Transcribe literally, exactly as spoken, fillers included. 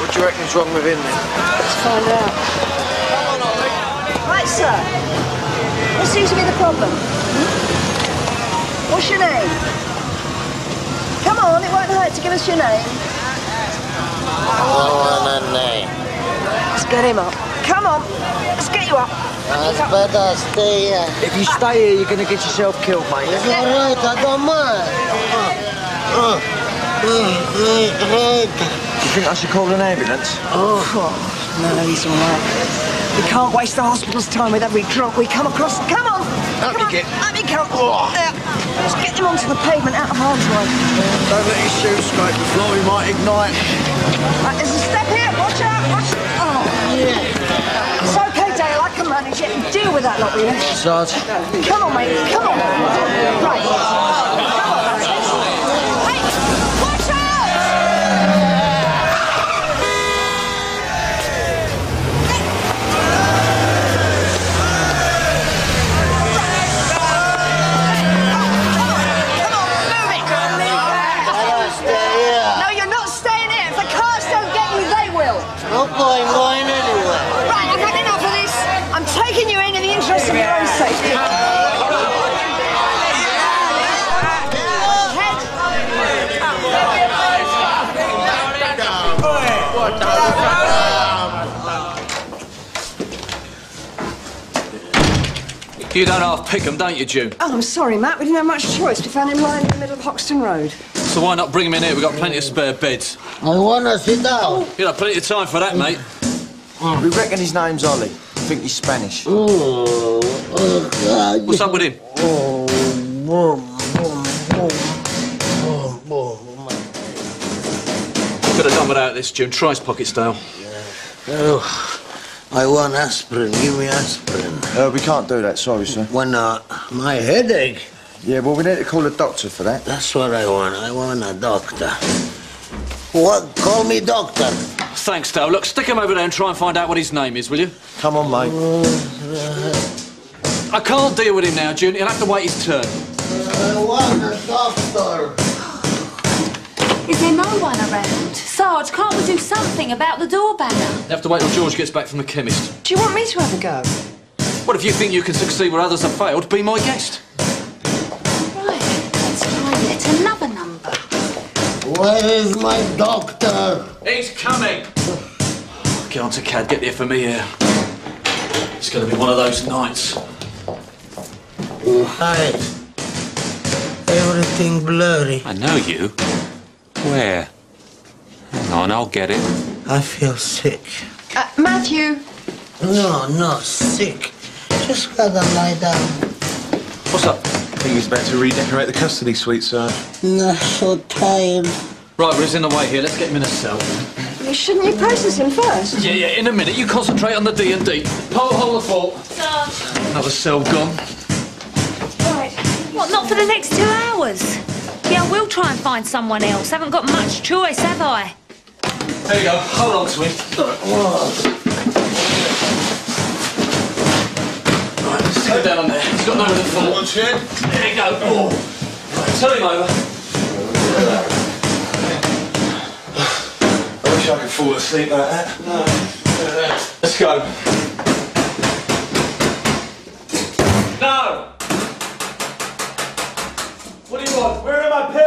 What do you reckon's wrong with him then? Let's find out. Right, sir. What seems to be the problem? Hmm? What's your name? Come on, it won't hurt to give us your name. I want a name. Let's get him up. Come on, let's get you up. It's better stay here. If you stay here, you're going to get yourself killed, mate. It's all right, I don't mind. Uh, uh, uh, Do you think I should call an ambulance? Oh, no, he's all right. We can't waste the hospital's time with every drunk we come across. Come on! Let me get... Let me come. Oh. There. Let's get him onto the pavement out of harm's way. Don't let his shoes scrape the floor, he might ignite. Right, there's a step here. Watch out, watch out. Oh. Yeah. It's okay, Dale, I can manage it. Deal with that lot, will you? Sarge. Come on, mate, come on. Right. Come on. Hey, watch out! No, you're not staying here. If the cars don't get you, they will. No point going anywhere. Right, I've had enough of this. I'm taking you in in the interest of your own safety. You don't half pick 'em, don't you, June? Oh, I'm sorry, Matt. We didn't have much choice. We found him lying in the middle of Hoxton Road. So why not bring him in here? We've got plenty of spare beds. I wanna sit down. You know, plenty of time for that, mate. We reckon his name's Olly. I think he's Spanish. Oh, oh God. What's up with him? Oh, boom, boom, boom, boom, boom. Could have done without this, June. Try his pocket stale. Oh, I want aspirin. Give me aspirin. Uh, we can't do that, sorry, sir. Why not? My headache. Yeah, well, we need to call a doctor for that. That's what I want. I want a doctor. What? Call me doctor. Thanks, Dale. Look, stick him over there and try and find out what his name is, will you? Come on, mate. I can't deal with him now, June. He'll have to wait his turn. I want a doctor. Is there no one around? Sarge, can't we do something about the door banger? You have to wait till George gets back from the chemist. Do you want me to have a go? What if you think you can succeed where others have failed? Be my guest. Right, let's try yet another number. Where is my doctor? He's coming. Get on to Cad. Get there for me here. It's going to be one of those nights. Hi. Everything blurry. I know you. Where? Hang on, I'll get it. I feel sick. Uh, Matthew. No, no, sick. Just gotta lie down. What's up? I think he's about to redecorate the custody suite, sir. Not so tired. Right, well, he's in the way here. Let's get him in a cell. Well, shouldn't you process him first? Yeah, yeah, in a minute. You concentrate on the D and D. Pole, hold the fort. Sarge. Another cell gone. Right. What, not for the next two hours? Yeah, I will try and find someone else. Haven't got much choice, have I? There you go. Hold on to him. Right, stick him down on there. He's got nowhere to fall. One chin. There you go. Oh. Right, turn him over. I wish I could fall asleep like that. No. Let's go. No! What do you want? Where are my